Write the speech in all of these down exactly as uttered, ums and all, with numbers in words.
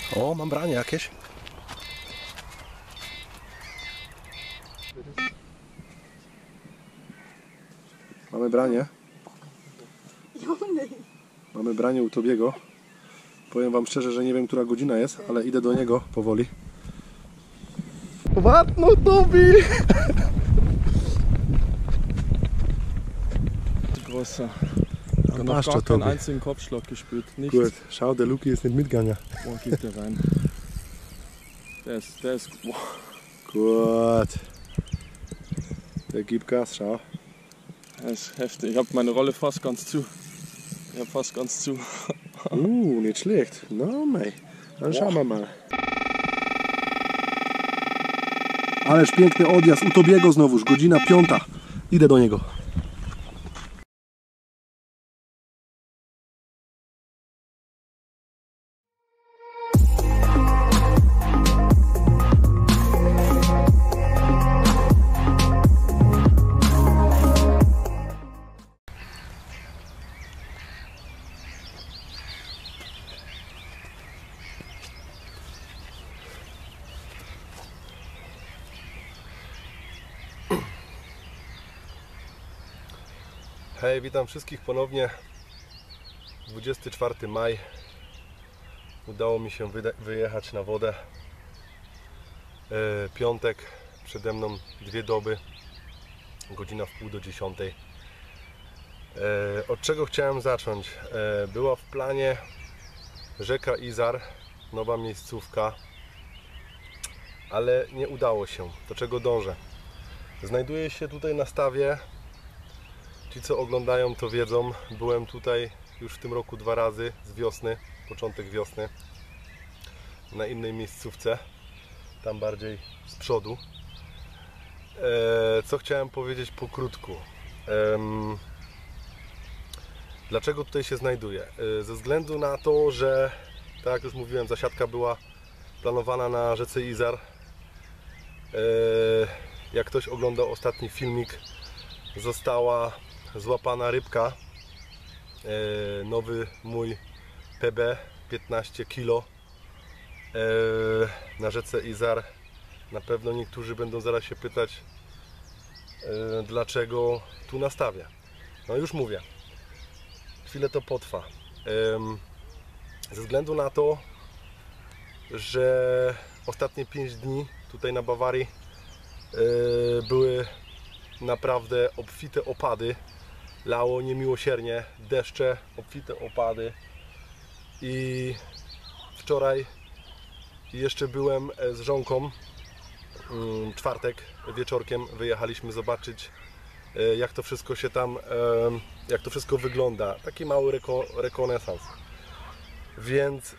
O, mam branie jakieś. Mamy branie. Mamy branie u Tobiego. Powiem wam szczerze, że nie wiem, która godzina jest, ale idę do niego powoli. Wat no Tobi! Großer. Ja, noch gar keinen einzigen Kopfschlag gespürt. Nichts. Gut, schau, der Luki ist nicht mitgegangen. Oh, geht der rein. Der ist, der ist, wow. Gut. Der gibt Gas, schau. Der ist heftig. Ich habe meine Rolle fast ganz zu. Ich habe fast ganz zu. Uh, nicht schlecht. No, mej. Dann schauen wir mal. Ależ piękny odjazd u Tobiego znowuż, godzina piąta. Idę do niego. Hej, witam wszystkich ponownie. dwudziestego czwartego maja. Udało mi się wyjechać na wodę. E, piątek, przede mną dwie doby. Godzina w pół do dziesiątej. E, od czego chciałem zacząć? E, była w planie rzeka Izar, nowa miejscówka, ale nie udało się. Do czego dążę? Znajduję się tutaj na stawie. Ci, co oglądają, to wiedzą, byłem tutaj już w tym roku dwa razy z wiosny, początek wiosny, na innej miejscówce, tam bardziej z przodu. E, co chciałem powiedzieć pokrótku. E, dlaczego tutaj się znajduję? E, ze względu na to, że, tak jak już mówiłem, zasiadka była planowana na rzece Izar. E, jak ktoś oglądał ostatni filmik, została złapana rybka, e, nowy mój P B, piętnaście kilo, e, na rzece Izar. Na pewno niektórzy będą zaraz się pytać, e, dlaczego tu na stawie. No już mówię, chwilę to potrwa. E, ze względu na to, że ostatnie pięć dni tutaj na Bawarii e, były naprawdę obfite opady. Lało niemiłosiernie, deszcze, obfite opady. I wczoraj jeszcze byłem z żonką, czwartek wieczorkiem wyjechaliśmy zobaczyć, jak to wszystko się tam, jak to wszystko wygląda. Taki mały reko, rekonesans. Więc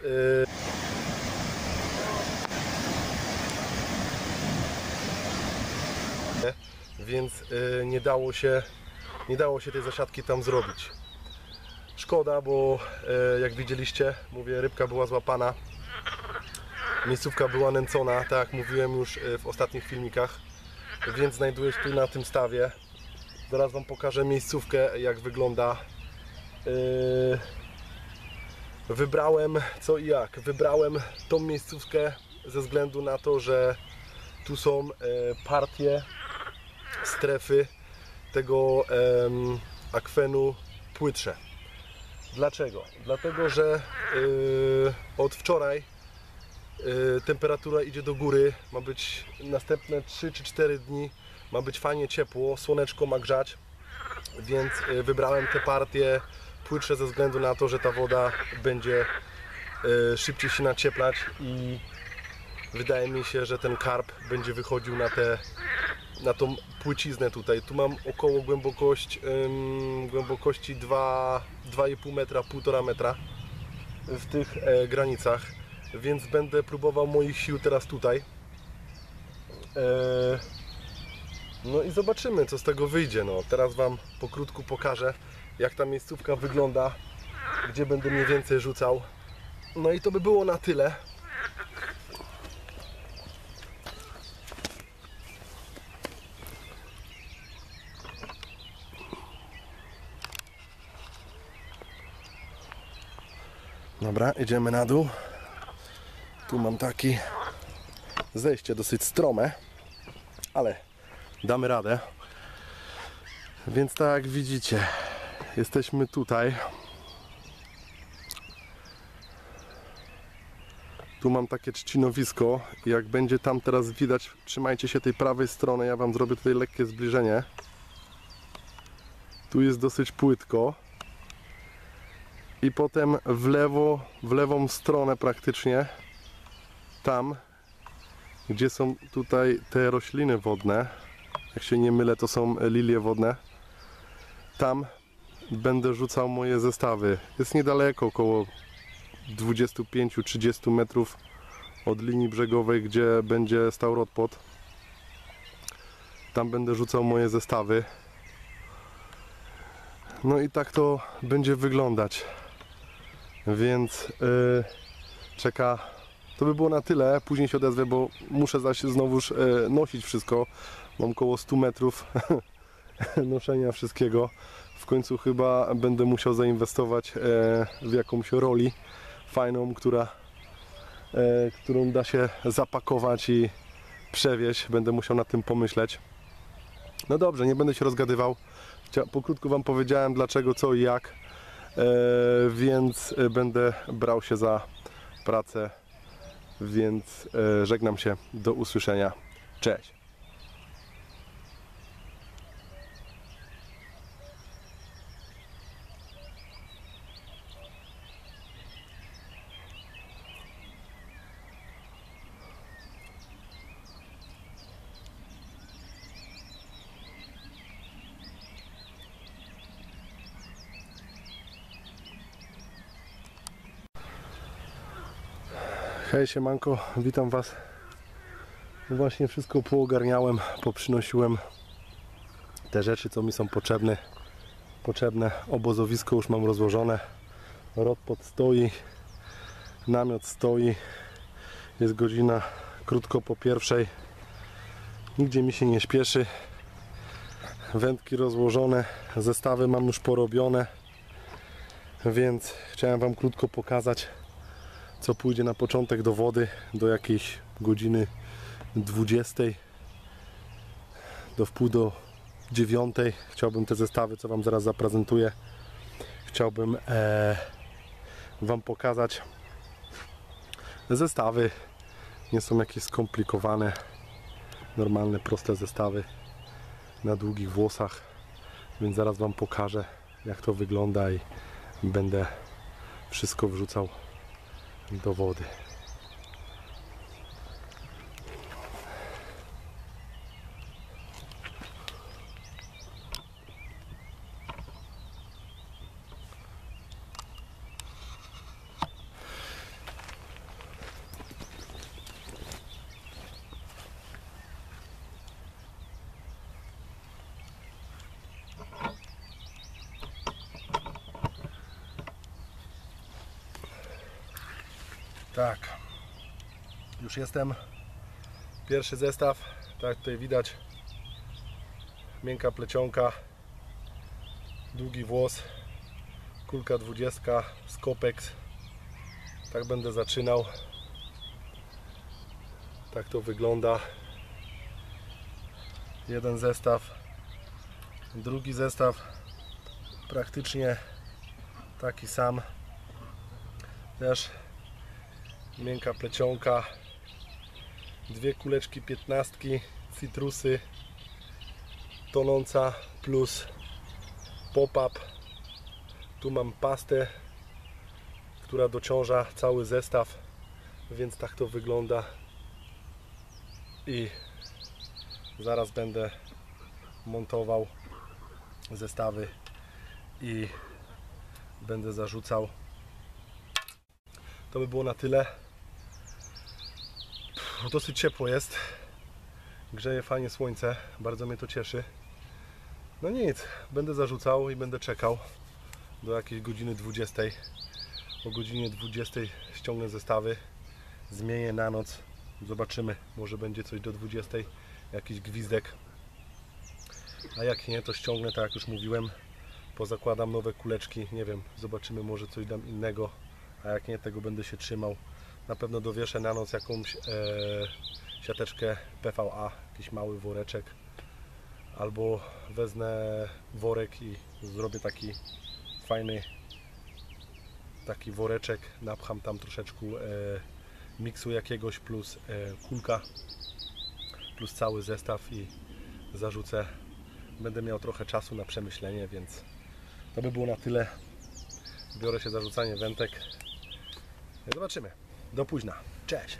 więc nie dało się nie dało się tej zasiadki tam zrobić. Szkoda, bo jak widzieliście, mówię, rybka była złapana, miejscówka była nęcona, tak jak mówiłem już w ostatnich filmikach, więc znajduję się tu na tym stawie. Zaraz wam pokażę miejscówkę, jak wygląda. Wybrałem co i jak. Wybrałem tą miejscówkę ze względu na to, że tu są partie, strefy tego em, akwenu płytsze. Dlaczego? Dlatego, że yy, od wczoraj yy, temperatura idzie do góry, ma być następne trzy czy cztery dni, ma być fajnie ciepło, słoneczko ma grzać, więc yy, wybrałem te partie płytsze ze względu na to, że ta woda będzie yy, szybciej się nacieplać i wydaje mi się, że ten karp będzie wychodził na te na tą płyciznę tutaj. Tu mam około głębokość, ym, głębokości dwa i pół metra, półtora metra w tych e, granicach, więc będę próbował moich sił teraz tutaj. E, no i zobaczymy, co z tego wyjdzie. No, teraz wam pokrótku pokażę, jak ta miejscówka wygląda, gdzie będę mniej więcej rzucał. No i to by było na tyle. Dobra, idziemy na dół. Tu mam taki zejście dosyć strome, ale damy radę. Więc tak jak widzicie, jesteśmy tutaj. Tu mam takie trzcinowisko i jak będzie tam teraz widać, trzymajcie się tej prawej strony, ja wam zrobię tutaj lekkie zbliżenie. Tu jest dosyć płytko. I potem w lewo, w lewą stronę praktycznie, tam, gdzie są tutaj te rośliny wodne, jak się nie mylę, to są lilie wodne, tam będę rzucał moje zestawy. Jest niedaleko, około dwadzieścia pięć do trzydziestu metrów od linii brzegowej, gdzie będzie stał rodpot. Tam będę rzucał moje zestawy. No i tak to będzie wyglądać. Więc yy, czeka. To by było na tyle. Później się odezwę, bo muszę zaś znowuż yy, nosić wszystko. Mam około stu metrów noszenia wszystkiego. W końcu chyba będę musiał zainwestować yy, w jakąś roli fajną, która, yy, którą da się zapakować i przewieźć. Będę musiał nad tym pomyśleć. No dobrze, nie będę się rozgadywał. Pokrótku wam powiedziałem dlaczego, co i jak. E, więc będę brał się za pracę, więc e, żegnam się, do usłyszenia, cześć. Hej, siemanko, witam was. Właśnie wszystko poogarniałem, poprzynosiłem te rzeczy, co mi są potrzebne. Potrzebne. Obozowisko już mam rozłożone. Rodpot stoi, namiot stoi. Jest godzina krótko po pierwszej. Nigdzie mi się nie śpieszy. Wędki rozłożone, zestawy mam już porobione. Więc chciałem wam krótko pokazać, co pójdzie na początek do wody, do jakiejś godziny dwudziestej, do wpół do dziewiątej. Chciałbym te zestawy, co wam zaraz zaprezentuję, chciałbym e, wam pokazać. Zestawy nie są jakieś skomplikowane, normalne, proste zestawy na długich włosach, więc zaraz wam pokażę, jak to wygląda i będę wszystko wrzucał do wody. Tak, już jestem. Pierwszy zestaw, tak jak tutaj widać, miękka plecionka, długi włos, kulka dwudziestka, Scopex. Tak będę zaczynał. Tak to wygląda. Jeden zestaw, drugi zestaw, praktycznie taki sam. Też miękka plecionka, dwie kuleczki piętnastki, cytrusy, tonąca plus pop-up. Tu mam pastę, która dociąża cały zestaw, więc tak to wygląda. I zaraz będę montował zestawy i będę zarzucał. To by było na tyle. Dosyć ciepło jest. Grzeje fajnie słońce. Bardzo mnie to cieszy. No nic, będę zarzucał i będę czekał do jakiejś godziny dwudziestej. O godzinie dwudziestej ściągnę zestawy, zmienię na noc. Zobaczymy, może będzie coś do dwudziestej, jakiś gwizdek. A jak nie, to ściągnę, tak jak już mówiłem. Pozakładam nowe kuleczki, nie wiem, zobaczymy, może coś dam innego. A jak nie, tego będę się trzymał. Na pewno dowieszę na noc jakąś e, siateczkę P V A, jakiś mały woreczek, albo wezmę worek i zrobię taki fajny taki woreczek, napcham tam troszeczkę e, miksu jakiegoś plus e, kulka, plus cały zestaw i zarzucę. Będę miał trochę czasu na przemyślenie, więc to by było na tyle. Biorę się za rzucanie wędek. Zobaczymy. Do późna. Cześć!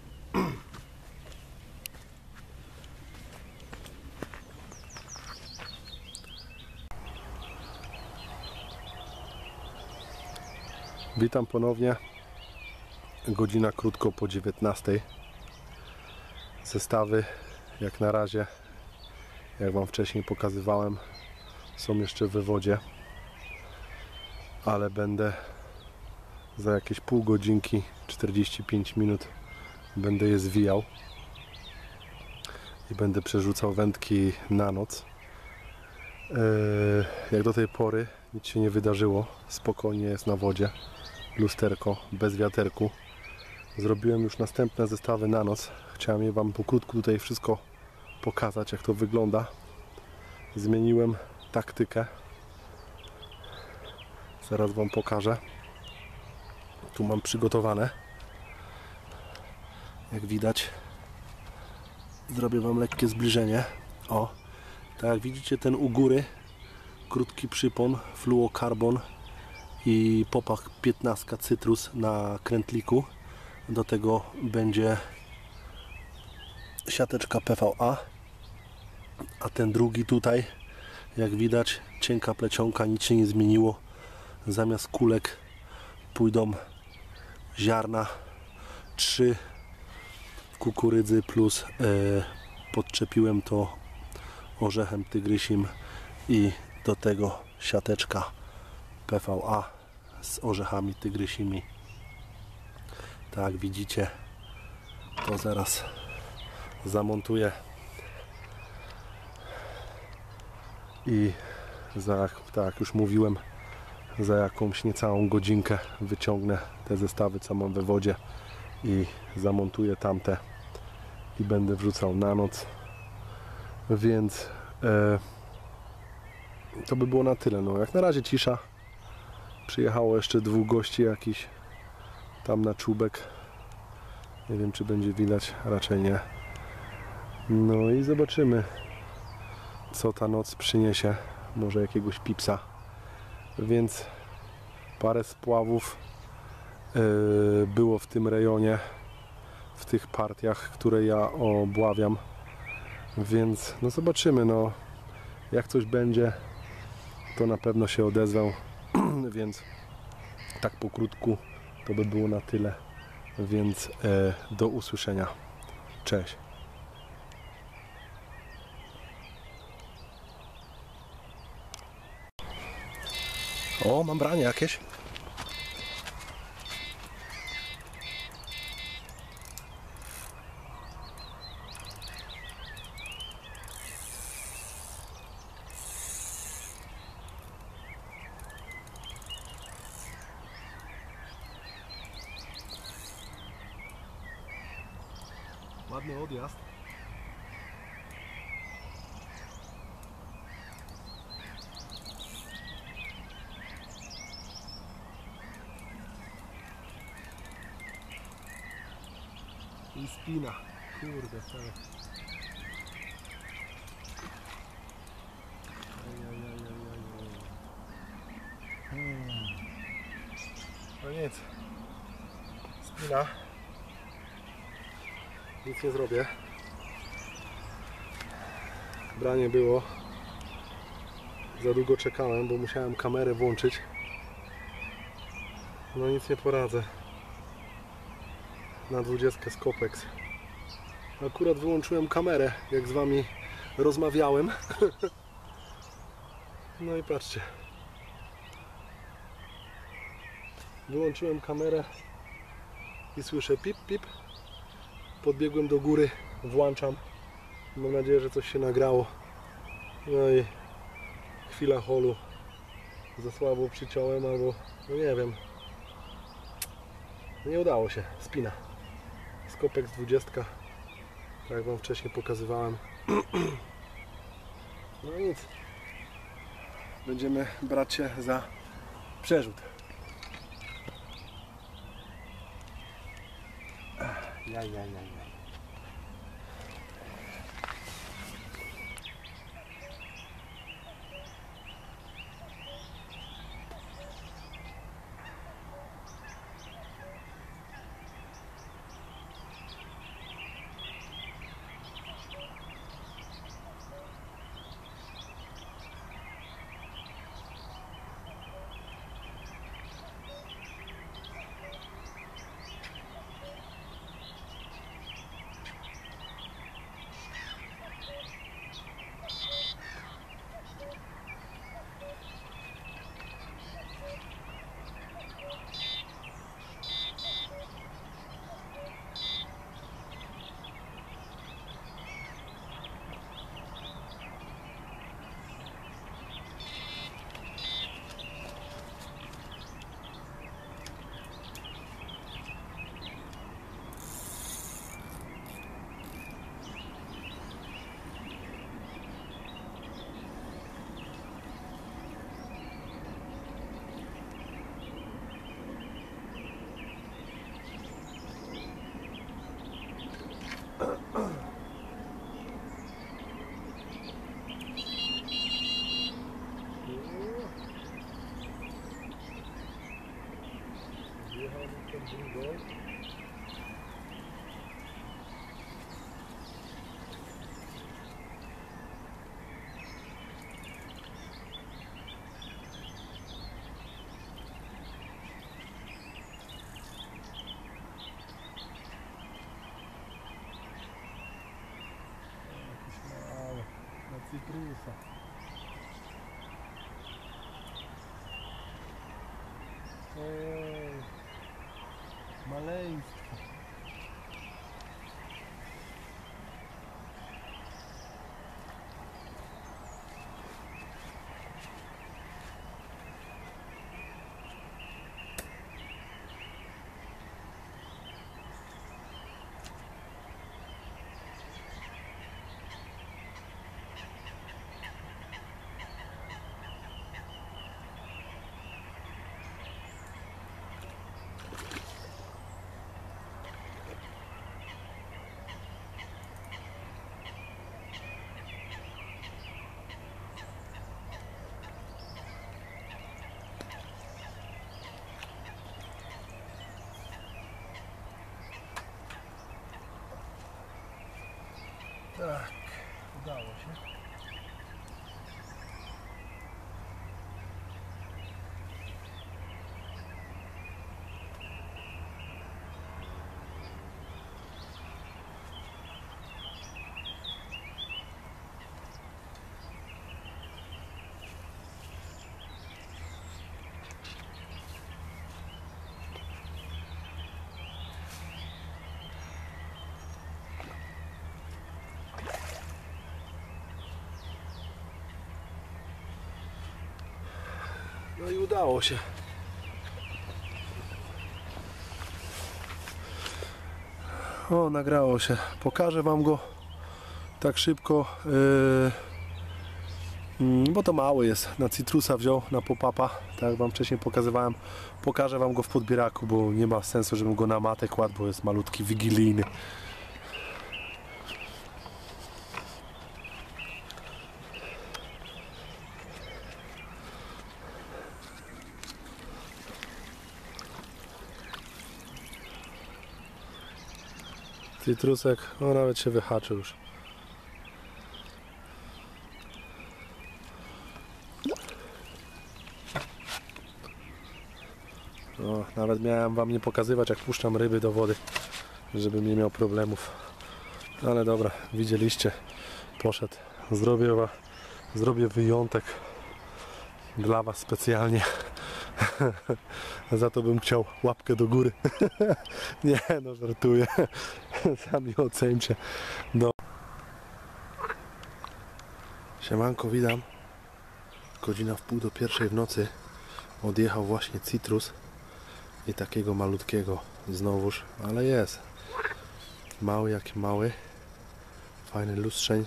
Witam ponownie. Godzina krótko po dziewiętnastej. Zestawy jak na razie, jak Wam wcześniej pokazywałem, są jeszcze w wywodzie, ale będę za jakieś pół godzinki, czterdzieści pięć minut będę je zwijał i będę przerzucał wędki na noc. Jak do tej pory nic się nie wydarzyło, spokojnie jest na wodzie, lusterko, bez wiaterku. Zrobiłem już następne zestawy na noc. Chciałem je Wam pokrótku tutaj wszystko pokazać, jak to wygląda. Zmieniłem taktykę. Zaraz Wam pokażę. Tu mam przygotowane. Jak widać, zrobię Wam lekkie zbliżenie. O, tak jak widzicie, ten u góry krótki przypon, fluokarbon i popach piętnaście cytrus na krętliku. Do tego będzie siateczka P V A, a ten drugi tutaj, jak widać, cienka plecionka, nic się nie zmieniło. Zamiast kulek pójdą ziarna, trzy kukurydzy plus yy, podczepiłem to orzechem tygrysim i do tego siateczka P V A z orzechami tygrysimi. Tak, widzicie, to zaraz zamontuję i za, tak jak już mówiłem, za jakąś niecałą godzinkę wyciągnę te zestawy, co mam we wodzie i zamontuję tamte i będę wrzucał na noc. Więc e, to by było na tyle. No, jak na razie cisza. Przyjechało jeszcze dwóch gości jakiś tam na czubek. Nie wiem, czy będzie widać, raczej nie. No i zobaczymy, co ta noc przyniesie. Może jakiegoś pipsa. Więc parę spławów yy, było w tym rejonie, w tych partiach, które ja obławiam. Więc no zobaczymy, no jak coś będzie, to na pewno się odezwę. Więc tak pokrótku to by było na tyle. Więc e, do usłyszenia. Cześć. O, mam branie jakieś. Ładny odjazd. I spina. Kurde, wcale. No nic. Spina. Nic nie zrobię. Branie było. Za długo czekałem, bo musiałem kamerę włączyć. No nic nie poradzę. Na dwudziestkę Scopex. Akurat wyłączyłem kamerę, jak z Wami rozmawiałem. No i patrzcie. Wyłączyłem kamerę i słyszę pip, pip. Podbiegłem do góry, włączam. Mam nadzieję, że coś się nagrało. No i chwila holu. Za słabo przyciąłem albo, no nie wiem. Nie udało się. Spina. Scopex dwadzieścia, tak jak wam wcześniej pokazywałem. No nic, będziemy brać się za przerzut. Ja, ja, ja, ja. Cytrusa. Ej, maleństwo. Tak, udało się. No i udało się. O, nagrało się. Pokażę wam go tak szybko, yy, bo to mały jest. Na cytrusa wziął, na pop-upa, tak jak wam wcześniej pokazywałem. Pokażę wam go w podbieraku, bo nie ma sensu, żebym go na matę kładł, bo jest malutki, wigilijny. Cytrusek, o, nawet się wyhaczył już. O, nawet miałem wam nie pokazywać, jak puszczam ryby do wody, żebym nie miał problemów. Ale dobra, widzieliście, poszedł. Zrobię, wa, zrobię wyjątek dla was specjalnie. Za to bym chciał łapkę do góry. Nie, no żartuję. Sami ocencie. Do... Siemanko, witam. Godzina w pół do pierwszej w nocy. Odjechał właśnie Cytrus. I takiego malutkiego znowuż, ale jest. Mały jak mały. Fajny lustrzeń.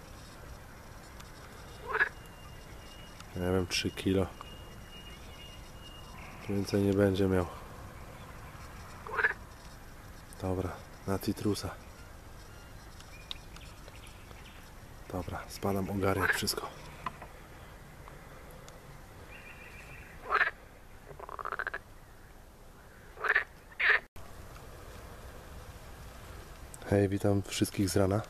Nie wiem, trzy kilo. Więcej nie będzie miał. Dobra, na titrusa. Dobra, spadam ogarniać wszystko. Hej, witam wszystkich z rana.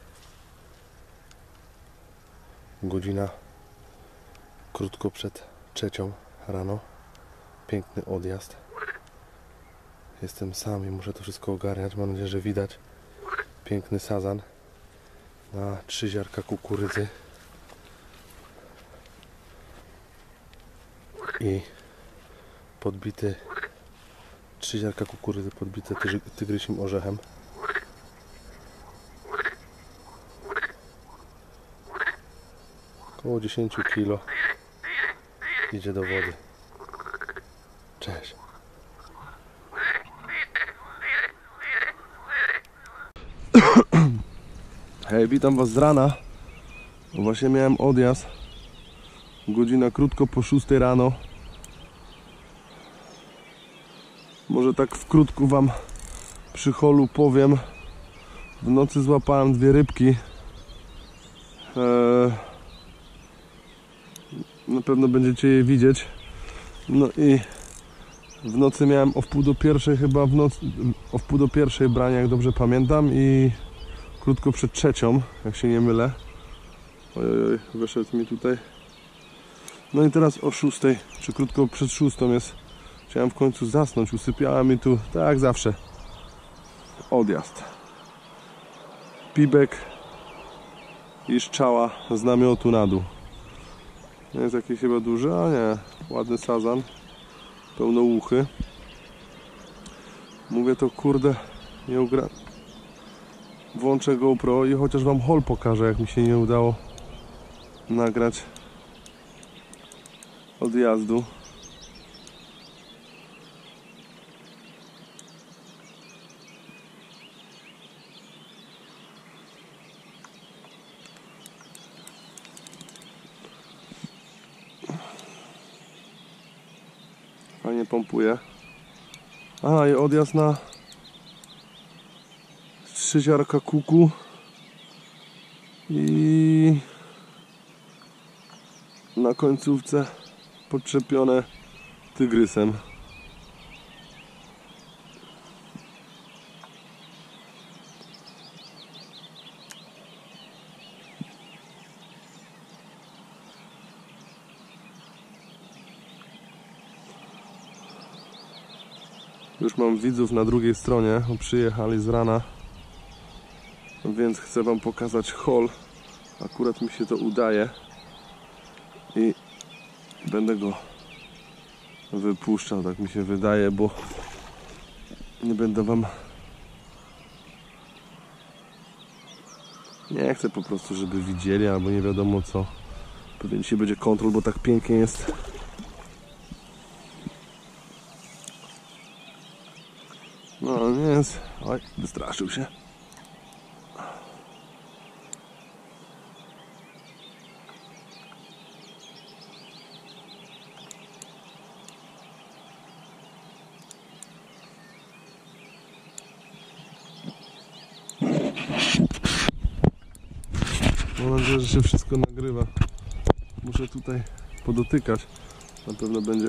Godzina krótko przed trzecią rano. Piękny odjazd. Jestem sam i muszę to wszystko ogarniać. Mam nadzieję, że widać. Piękny sazan na trzy ziarka kukurydzy i podbity trzy ziarka kukurydzy podbite tyg tygrysim orzechem. Około dziesięć kilo idzie do wody. Cześć. Hej, witam was z rana. Właśnie miałem odjazd. Godzina krótko po szóstej rano. Może tak w krótku wam przy holu powiem. W nocy złapałem dwie rybki. Eee, na pewno będziecie je widzieć. No i w nocy miałem o wpół do pierwszej chyba w nocy, o wpół do pierwszej brania, jak dobrze pamiętam, i krótko przed trzecią, jak się nie mylę. Ojoj, wyszedł mi tutaj. No i teraz o szóstej, czy krótko przed szóstą jest. Chciałem w końcu zasnąć, usypiałem i tu, tak jak zawsze, odjazd. Pibek i szczała z namiotu na dół. Nie jest jakiś chyba duży, a nie, ładny sazan, pełnouchy. Mówię to, kurde, nie ugra... Włączę GoPro i chociaż wam hol pokażę, jak mi się nie udało nagrać odjazdu. Fajnie pompuje. A, i odjazd na trzy ziarka kuku i na końcówce podczepione tygrysem. Już mam widzów na drugiej stronie, przyjechali z rana, więc chcę wam pokazać hol. Akurat mi się to udaje i będę go wypuszczał, tak mi się wydaje, bo nie będę wam... Nie chcę po prostu, żeby widzieli, albo nie wiadomo co. Pewnie dzisiaj będzie kontrol, bo tak pięknie jest. No nie jest... Oj, wystraszył się. Mam nadzieję, że się wszystko nagrywa. Muszę tutaj podotykać. Na pewno będzie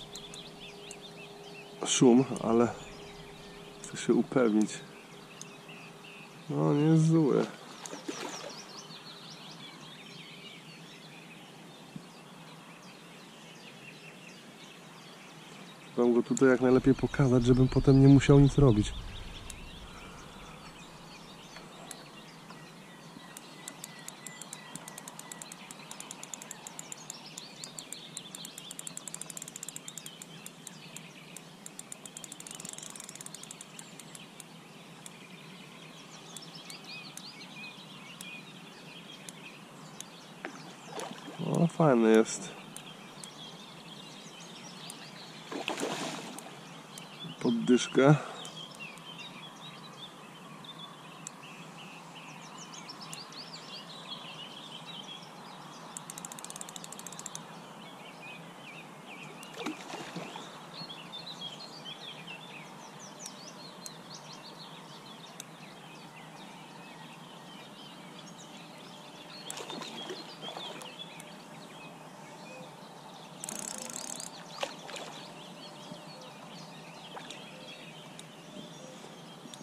szum, ale chcę się upewnić. No, nie jest złe. Chcę go tutaj jak najlepiej pokazać, żebym potem nie musiał nic robić. No, fajny jest. Pod dyszkę.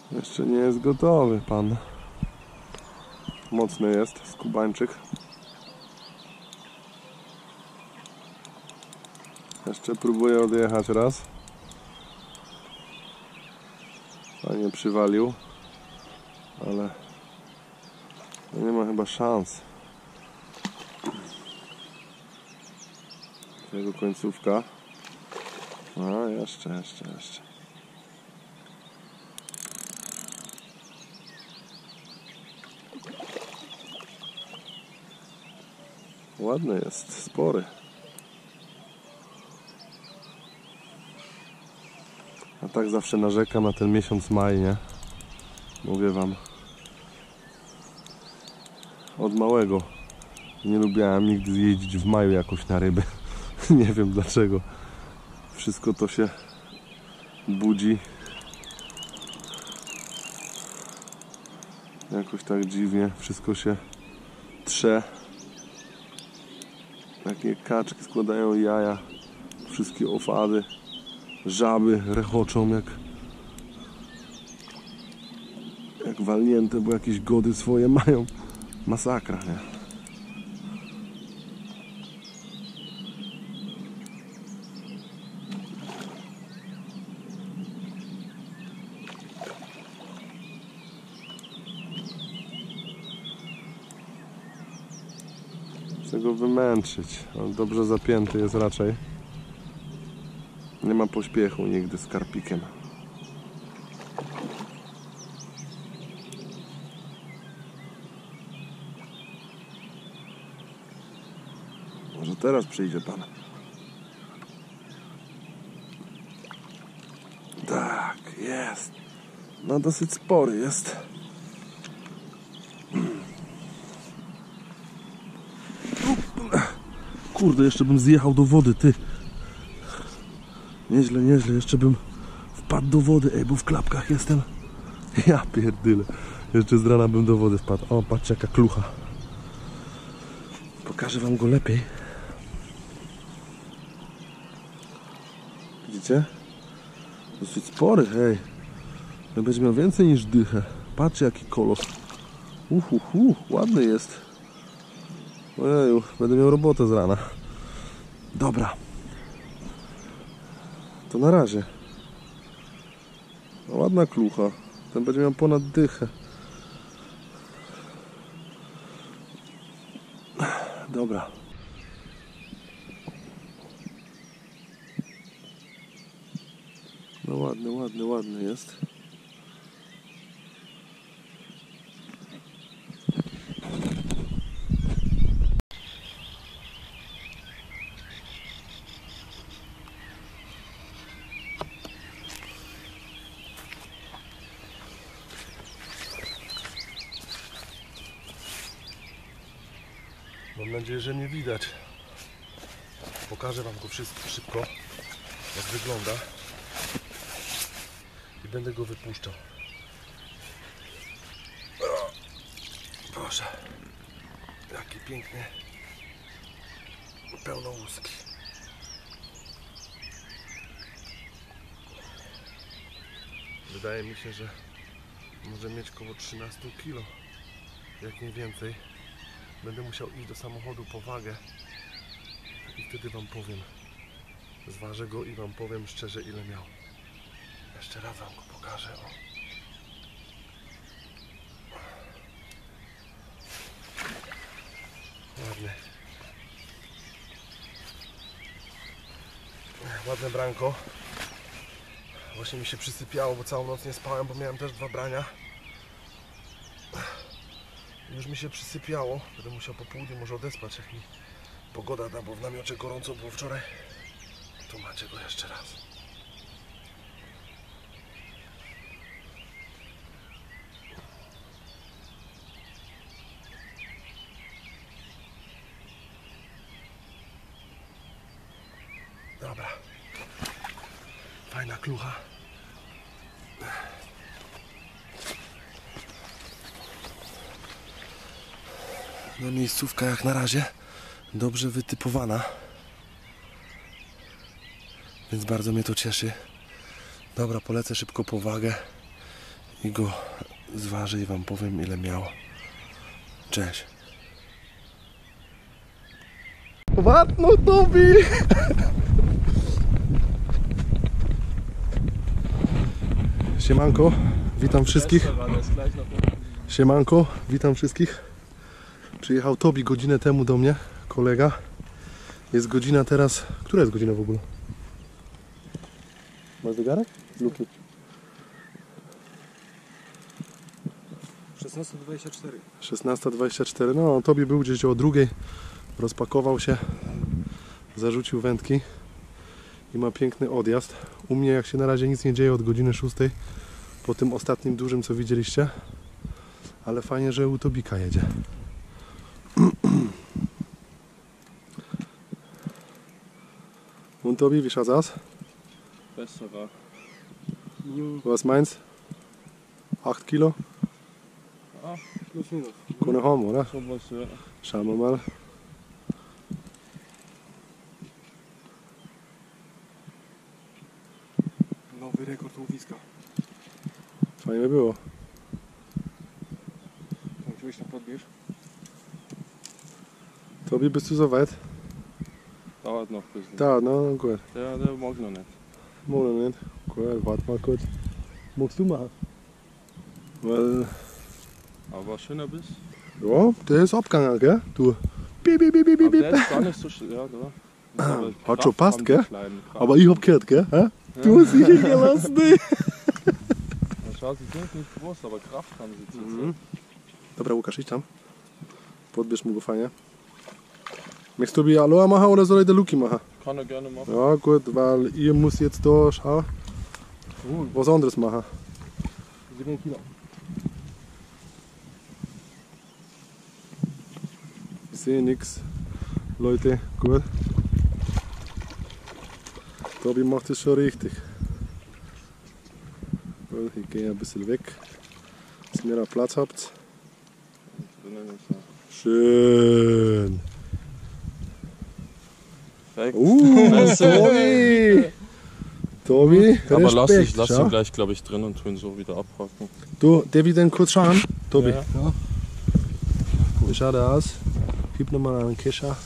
Jeszcze nie jest gotowy pan. Mocny jest skubańczyk. Jeszcze próbuję odjechać raz. Fajnie przywalił. Ale nie ma chyba szans. Jego końcówka. A jeszcze, jeszcze, jeszcze. Ładny jest, spory. A tak zawsze narzekam na ten miesiąc maj, nie? Mówię wam. Od małego nie lubiałem nigdy jeździć w maju jakoś na ryby. Nie wiem dlaczego. Wszystko to się budzi. Jakoś tak dziwnie. Wszystko się trze. Takie kaczki składają jaja. Wszystkie owady. Żaby rechoczą jak jak walnięte, bo jakieś gody swoje mają. Masakra, nie? Chcę go wymęczyć. On dobrze zapięty jest raczej. Nie ma pośpiechu nigdy z karpikiem. Może teraz przyjdzie pan. Tak, jest. No dosyć spory jest. Kurde, jeszcze bym zjechał do wody, ty. Nieźle, nieźle, jeszcze bym wpadł do wody, ej, bo w klapkach jestem. Ja pierdyle. Jeszcze z rana bym do wody wpadł. O, patrzcie jaka klucha. Pokażę wam go lepiej. Widzicie? Dosyć spory, hej. No będzie miał więcej niż dychę. Patrzcie jaki kolos. Uhuhu, ładny jest. Ojeju, będę miał robotę z rana. Dobra. To na razie. No, ładna klucha. Ten będzie miał ponad dychę. Dobra. No ładny, ładny, ładny jest. Mam nadzieję, że mnie widać. Pokażę wam go wszystko szybko, jak wygląda. I będę go wypuszczał. O, Boże, jaki piękny, pełno łuski. Wydaje mi się, że może mieć około trzynaście kilo, jak nie więcej. Będę musiał iść do samochodu po wagę i wtedy wam powiem. Zważę go i wam powiem szczerze, ile miał. Jeszcze raz wam go pokażę. O. Ładny. Ładne branko. Właśnie mi się przysypiało, bo całą noc nie spałem, bo miałem też dwa brania. Już mi się przysypiało. Będę musiał po południu może odespać, jak mi pogoda da, bo w namiocie gorąco było wczoraj. Tu macie go jeszcze raz. Dobra. Fajna klucha. No miejscówka jak na razie dobrze wytypowana, więc bardzo mnie to cieszy. Dobra, polecę szybko po wagę i go zważę i wam powiem, ile miał. Cześć. Ładno Tobi! Siemanko, witam wszystkich. Siemanko, witam wszystkich. Przyjechał Tobi godzinę temu do mnie, kolega. Jest godzina teraz... Która jest godzina w ogóle? Masz zegarek? Luki. szesnasta dwadzieścia cztery. szesnasta dwadzieścia cztery. No, Tobi był gdzieś o drugiej. Rozpakował się. Zarzucił wędki. I ma piękny odjazd. U mnie jak się na razie nic nie dzieje od godziny szóstej. Po tym ostatnim dużym, co widzieliście. Ale fajnie, że u Tobika jedzie. Und Tobi, wie schaut's aus? Besserer. Was meinst? acht Kilo? Ah, plus minus. Können haben, oder? Sowas, ja. Schauen wir mal. Nowy rekord łowiska. Fajnie było. Gdzieś tam podbierz. Tobi, bist du soweit? Dauert noch ein bisschen. Da, no, gut. Der, der mag noch nicht. Moment. Gut, warte mal kurz. Magst du machen? Weil, Aber schöner Biss. ja, der ist abgegangen, gell? Du. Piep, piep, piep, piep, Aber piep. der ist gar nicht so schön. Ja, da. Aber Hat Kraft schon passt, haben gell? die Kleinen, Kraft. Aber ich hab gehört, gell? Hä? Du hast dich hingelassen, ne? Ja, schau, sie sind nicht groß, aber Kraft haben sie zurzeit. Mhm. Dobra, Łukasz, idź tam. Podbierz mu go fajnie. Möchtest du Tobi Aloha machen oder soll ich der Luki machen? Kann er gerne machen. Ja, gut, weil ihr muss jetzt da, schau, was anderes machen. sieben Kilo. Ich sehe nichts. Leute, gut. Tobi macht es schon richtig. Gut, ich gehe ein bisschen weg, dass ihr noch Platz habt. Drinnen ist er. Schön. Perfekt. Uh, Tobi! Tobi, Aber lass, Respekt, ich, lass schau. ihn gleich, glaube ich, drin und tu ihn so wieder abpacken. Du, darf ich denn kurz schauen? Tobi, Ja. ja. Wie schaut er aus? Gib nochmal einen Kescher.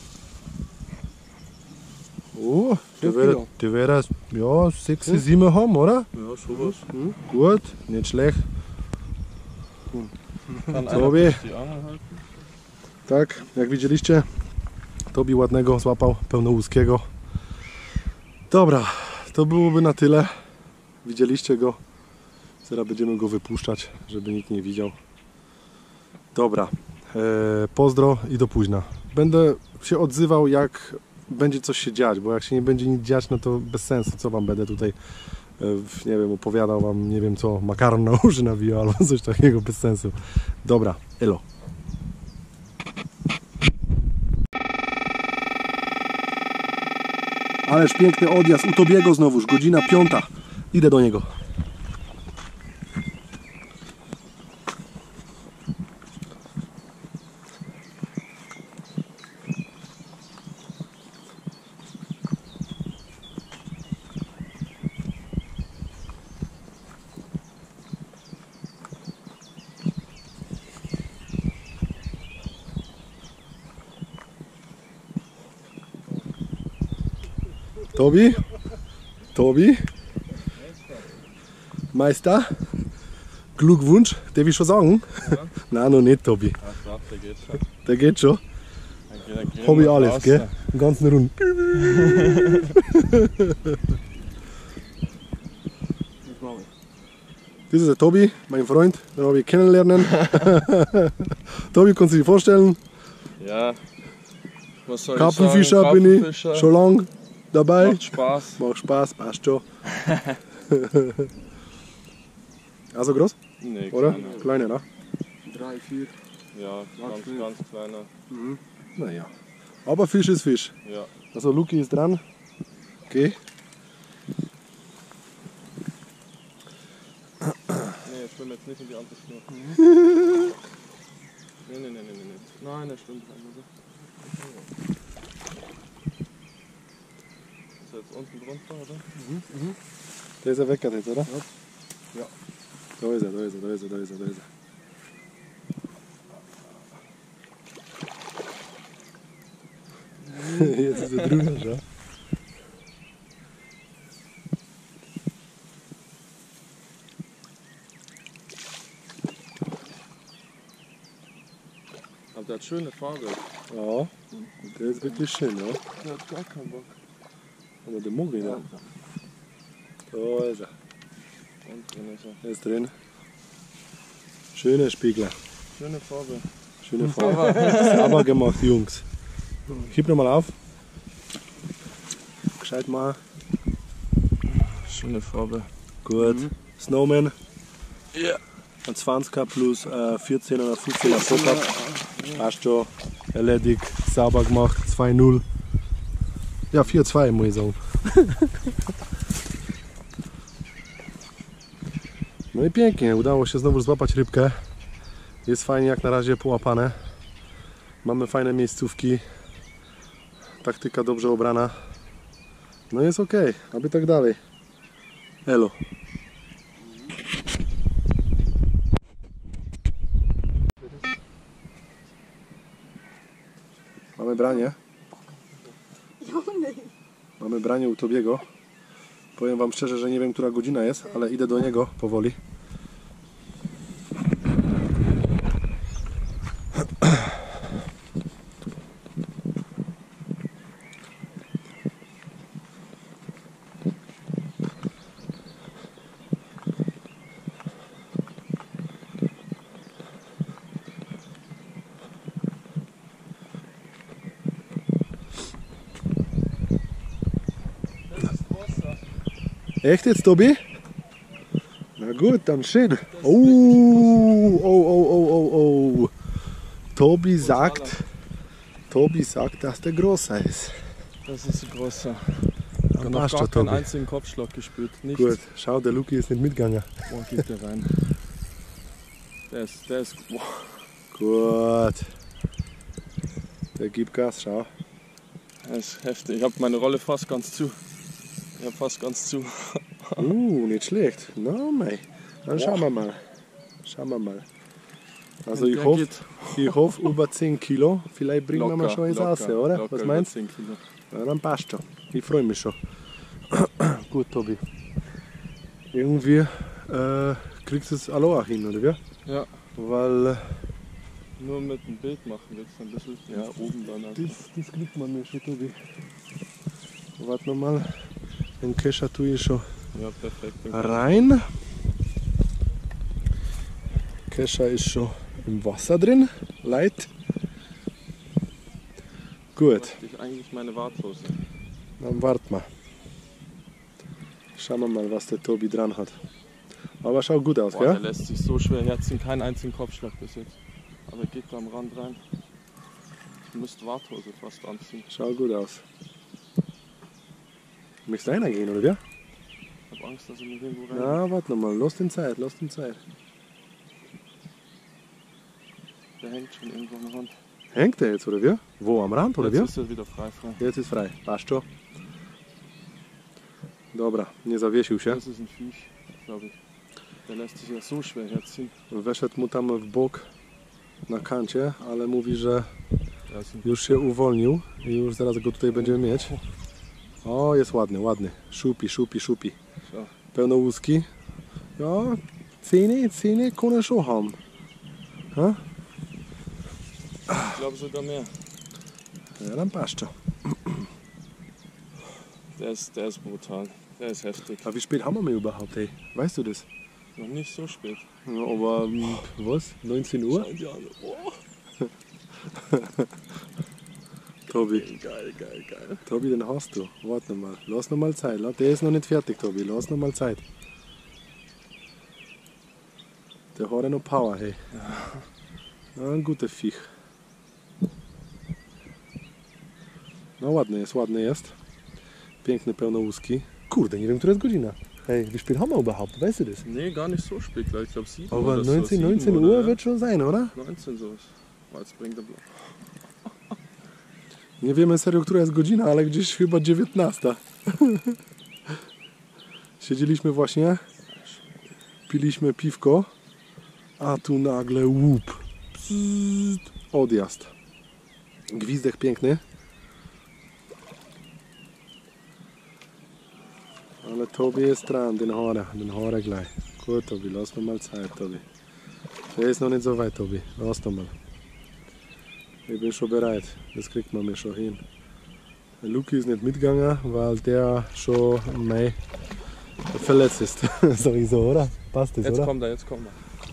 Oh, der Fünf wird, Kilo. der wird das, ja, sechs, sieben haben, oder? Ja, sowas. Hm, gut, nicht schlecht. Kann Tobi. einer die Angel halten? Tak, jak widzieliście, Tobi ładnego złapał, pełnołuskiego. Dobra, to byłoby na tyle. Widzieliście go. Teraz będziemy go wypuszczać, żeby nikt nie widział. Dobra, e, pozdro i do późna. Będę się odzywał, jak będzie coś się dziać, bo jak się nie będzie nic dziać, no to bez sensu. Co wam będę tutaj, e, nie wiem, opowiadał wam, nie wiem co, makaron na uszy nawijał albo coś takiego, bez sensu. Dobra, elo. Ależ piękny odjazd u Tobiego znowuż, godzina piąta. Idę do niego. Tobi? Tobi? Meister? Glückwunsch, darf ich schon sagen? Ja. Nein, noch nicht, Tobi. Ja, klar, der geht schon. Der geht schon. Dann geht der Grill Hab ich mal alles, raus, gell? da. Den ganzen Rund. Das ist der Tobi, mein Freund, den habe ich kennenlernen. Tobi, kannst du dir vorstellen? Ja. Was soll Karpfenfischer ich sagen? bin ich, Karpfenfischer. schon lang dabei. Macht Spaß. Macht Spaß, passt schon. Also groß, Nee, oder? kleiner. Kleiner, ne? Drei, vier. Ja, ganz, ganz kleiner. Naja. Aber Fisch ist Fisch. Ja. Also Luki ist dran. Okay. Nee, ich schwimme jetzt nicht in die andere Schnur. Nee, nee, nee, nee, nee, nee. Nein, er schwimmt rein, oder? Ist er jetzt unten drunter, oder? Der ist ja weg jetzt, oder? Ja. Da ist er, da ist er, da ist er, da ist er, da ist er. Jetzt ist er drüber, schau. Aber der hat schöne Farbe. Ja, der ist wirklich schön, ja. Der hat gar keinen Bock. Aber der Mogli, ne? Da ist er. Und drin ist er. Er ist drin. Schöner Spiegler. Schöne Farbe. Schöne Farbe. Sauber gemacht, Jungs. Gib nochmal auf. Gescheit mal. Schöne Farbe. Gut. Mhm. Snowman. Ja. Ein zwanziger plus äh, vierzehn oder fünfzehner Pop-Up. Passt schon. Erledigt. Sauber gemacht. zwei null. Ja, vier zwei muss ich sagen. No i pięknie, udało się znowu złapać rybkę. Jest fajnie, jak na razie połapane. Mamy fajne miejscówki. Taktyka dobrze obrana. No jest ok, aby tak dalej. Elo. Mamy branie. Mamy branie u Tobiego. Powiem wam szczerze, że nie wiem, która godzina jest, ale idę do niego powoli. Echt jetzt, Tobi? Na gut, dann schön. Oh, oh, oh, oh, oh, oh. Tobi sagt, Tobi sagt, dass der größer ist. Das ist ein großer. Dann Ich habe noch passt gar schon, keinen Tobi. einzigen Kopfschlag gespürt. Nichts. Gut, schau, der Luki ist nicht mitgegangen. Boah, geht der rein. Der ist, der ist, boah. Gut. Der gibt Gas, schau. Der ist heftig. Ich habe meine Rolle fast ganz zu. Ich habe fast ganz zu. Uh, nicht schlecht. Na, mei. Dann schauen wir mal. Schauen wir mal. Also Und ich der hoffe, geht ich hoffe über zehn Kilo. Vielleicht bringen wir mal schon eins raus, oder? locker Was über meinst du? zehn Kilo. Ja, dann passt schon. Ich freue mich schon. Gut, Tobi. Irgendwie äh, kriegst du es Aloha hin, oder wie? Ja, Weil äh, nur mit dem Bild machen jetzt ein bisschen. Ja, oben dann. Also. das, das kriegt man mir schon, Tobi. Warte mal. Den Kescher tue ich schon Ja, perfekt. rein. Kescher ist schon im Wasser drin. Light. Gut. Bräuchte ich eigentlich meine Warthose. Dann warten wir. Schauen wir mal, was der Tobi dran hat. Aber schaut gut aus, Boah, der gell? lässt sich so schwer herziehen, keinen einzigen Kopfschlag bis jetzt. Aber geht da am Rand rein. Ich müsste Warthose fast anziehen. Schaut gut aus. Möchtest du reingehen, oder wie? Ich habe Angst, dass er mich irgendwo rein. Na, warte noch mal. Lass den Zeit, lass den Zeit. Der hängt schon irgendwo am Rand. Hängt der jetzt, oder wie? Wo, am Rand, oder wie? Jetzt ist er wieder frei, frei. Jetzt ist frei. Passt schon. Dobra, nie zawiesił się. Das ist ein Viech, glaube ich. Der lässt sich ja so schwer herziehen. Weszedł mu tam w bok na kancie, ale mówi, że Der ist ein już się uwolnił i już zaraz go tutaj będziemy mieć. O, jest ładny, ładny. Szupi, szupi, szupi. Schau. Pełno łuski. Ja, Zähne, Zähne kann er schon haben. Ha? Ich glaube sogar mehr. Ja, dann passt schon. Der ist, der ist brutal. Der ist heftig. Aber wie spät haben wir überhaupt, ey? Weißt du das? Noch nicht so spät. Ja, aber ähm, was? neunzehn Uhr? Schau dir an. Oh. Tobi, Geil, geil, geil. Tobi, den hast du. Warte noch mal. Lass noch mal Zeit. Der ist noch nicht fertig, Tobi. Lass noch mal Zeit. Der hat ja noch Power, hey. Ja, ein guter Viech. No ładny jest, ładny jest. Piękny, pełno łuski. Kurde, nie wiem, która jest godzina. Hej, wie spät haben wir überhaupt? Weißt du das? Nee, gar nicht so spät, glaube ich. glaube sieben Aber oder neunzehn, so. neunzehn sieben Uhr oder, wird schon sein, oder? neunzehn so ist. Oh, jetzt bringt er Blau. Nie wiemy serio, która jest godzina, ale gdzieś chyba dziewiętnasta. Siedzieliśmy właśnie piliśmy piwko, a tu nagle łup. Bzzzt, odjazd. Gwizdek piękny. Ale Tobi jest dran, den har er, den har er gleich. Gut, Tobi, lass mir mal Zeit, Tobi. Der ist noch nicht so weit, Tobi. Lass doch mal. Ich bin schon bereit. Das kriegt man mir schon hin. Der Luki ist nicht mitgegangen, weil der schon mei, verletzt ist. Sag ich so, oder? Passt das, Jetzt oder? kommt er, jetzt kommt er.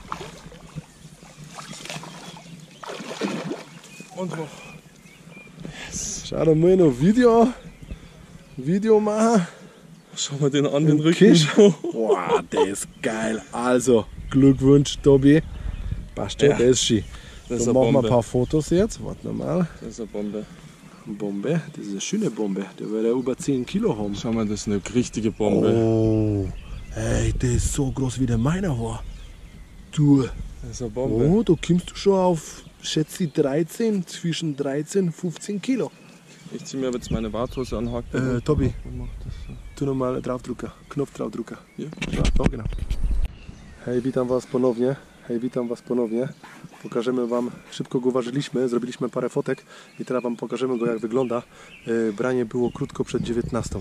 Und noch. Yes. Schau doch mal noch Video. Video machen. Schau mal den an, den Im Rücken. Kisch. Wow, der ist geil. Also, Glückwunsch, Tobi. Passt schon, Ja. der ist schön. Das ist Dann eine machen wir ein Bombe. paar Fotos jetzt. Warte mal. Das ist eine Bombe. Bombe, das ist eine schöne Bombe. Der wird ja über zehn Kilo haben. Schau mal, das ist eine richtige Bombe. Oh, ey, der ist so groß wie der meiner war. Du, Das ist eine Bombe. oh, da kommst du schon auf, schätze ich, dreizehn, zwischen dreizehn und fünfzehn Kilo. Ich zieh mir jetzt meine Warthose an, hack Äh, Tobi, und mach das so. tu nochmal draufdruka, knop draufdruka. Hier? Ja, to genau. Hej, witam Was ponownie. Hej, witam Was ponownie. Pokażemy Wam, szybko go ważyliśmy, zrobiliśmy parę fotek i teraz Wam pokażemy go, jak wygląda. Yy, branie było krótko przed dziewiętnastą.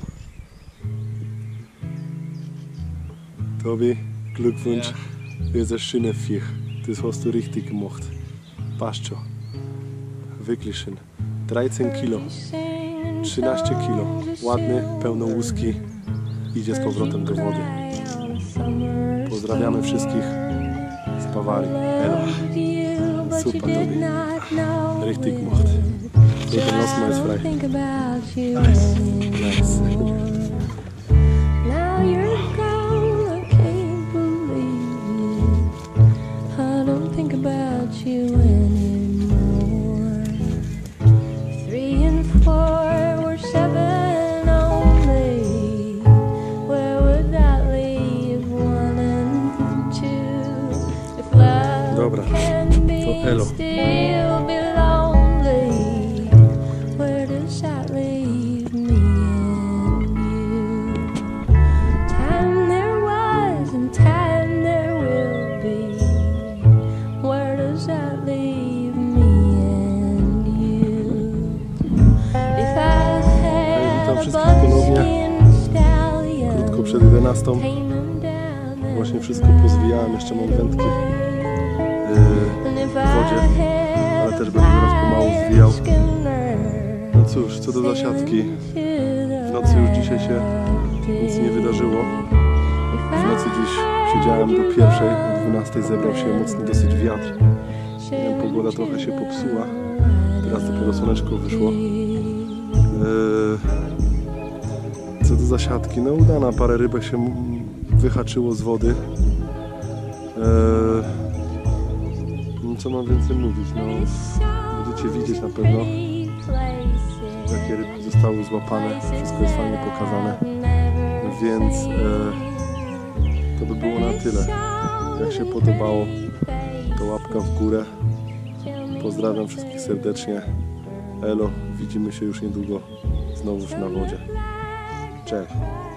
Tobi, Glückwunsch. Ja. Das ist ein schöner Viech. Das hast du richtig gemacht. Passt schon. Wirklich schön. dreizehn Kilo. trzynaście kilo. Ładny, pełno łuski. Idzie z powrotem do wody. Pozdrawiamy wszystkich z Bawarii. Elo. Super, Tobi. Richtig gemacht. So, dann lassen wir es frei. Nice. Nice. Now you're gone, I can't believe it. I don't think about you anymore. Three and four were seven only. Where would that leave one and two? If love Dobra, can be to elo. still be lonely, where does that leave me and you? Time there was and time there will be. Where does that leave me and you? If I witam had a wszystkich ponownie. buckskin stallion, Krótko przed jedenastą. tame him down Właśnie and wszystko pozwijałem. Jeszcze mam wędki yy, and if w wodzie. I ale had też a będę teraz pomału zwijał. schooner, No cóż, co do zasiadki. W nocy już dzisiaj się nic nie wydarzyło. W nocy dziś siedziałem do pierwszej, o dwunastej zebrał się mocny dosyć wiatr. Nie wiem, pogoda trochę się popsuła. Teraz dopiero słoneczko wyszło. Eee, co do zasiadki, no udana, parę rybek się mm, wyhaczyło z wody. Eee, no co mam więcej mówić, no będziecie widzieć na pewno, jakie rybki zostały złapane, wszystko jest fajnie pokazane, więc e, to by było na tyle. Jak się podobało, to łapka w górę. Pozdrawiam wszystkich serdecznie. Elo, widzimy się już niedługo znowuż na wodzie. Cześć.